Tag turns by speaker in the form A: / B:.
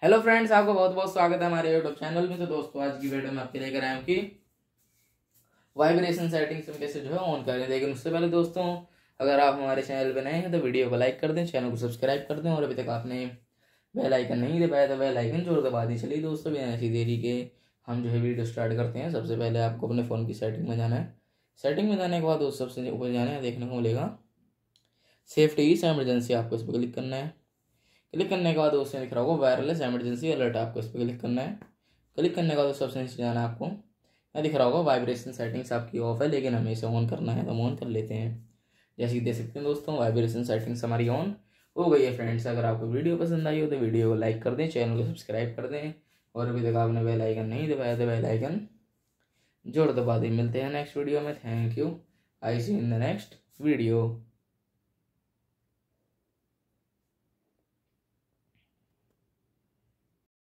A: Hello friends, आपको बहुत बहुत स्वागत है हमारे यूट्यूब चैनल में। तो दोस्तों, आज की वीडियो में आपके लेकर आए हूँ कि वाइब्रेशन सेटिंग्स में कैसे जो है ऑन करें। लेकिन उससे पहले दोस्तों, अगर आप हमारे चैनल पर नए हैं तो वीडियो को लाइक कर दें, चैनल को सब्सक्राइब कर दें और अभी तक आपने बेल आइकन नहीं दबाया तो बेल आइकन जरूर दबा दी। चलिए दोस्तों, बिना ऐसी देरी के हम जो है वीडियो स्टार्ट करते हैं। सबसे पहले आपको अपने फ़ोन की सेटिंग में जाना है। सेटिंग में जाने के बाद दोस्तों सबसे ऊपर जाना है, देखने को मिलेगा सेफ्टी इज इमरजेंसी, आपको इस पर क्लिक करना है। क्लिक करने के बाद दोस्तों दिख रहा होगा वायरलेस इमरजेंसी अलर्ट, आपको इस पर क्लिक करना है। क्लिक करने के बाद दोस्तों सबसे नीचे जाना है आपको, यहाँ दिख रहा होगा वाइब्रेशन सेटिंग्स आपकी ऑफ है, लेकिन हमें इसे ऑन करना है तो हम ऑन कर लेते हैं। जैसे कि देख सकते हैं दोस्तों, वाइब्रेशन सेटिंग्स हमारी ऑन हो गई है। फ्रेंड्स, अगर आपको वीडियो पसंद आई हो तो वीडियो को लाइक कर दें, चैनल को सब्सक्राइब कर दें और अभी तक आपने बेल आइकन नहीं दबाया तो बेल आइकन जोड़ दबा दें। मिलते हैं नेक्स्ट वीडियो में। Thank you. I see in the next video.